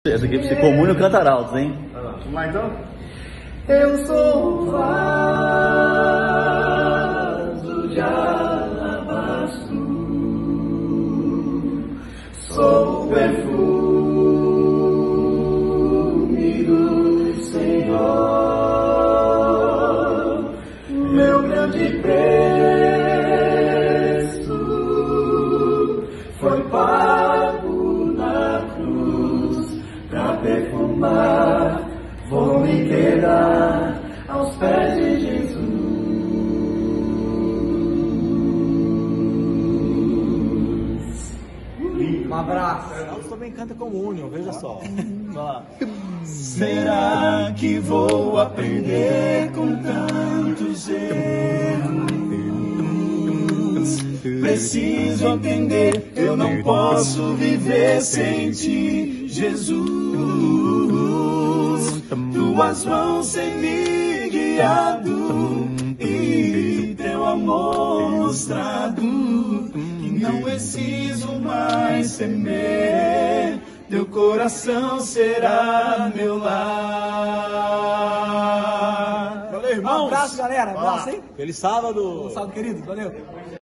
Essa aqui se comune cantar altos, hein? Vamos lá então? Eu sou o vaso de alabastro, sou o perfume do Senhor, meu grande preço foi pago na cruz pra perfumar. Vou me quedar aos pés de Jesus. Um abraço. Altos também canta comunhão, veja só. Será que vou aprender com tantos erros? Preciso entender, eu não posso viver sem ti, Jesus. Tuas mãos têm me guiado e teu amor mostrado que não preciso mais temer. Teu coração será meu lar. Valeu, irmãos. Um abraço, galera. Um abraço, hein? Feliz sábado. Salve, querido. Valeu.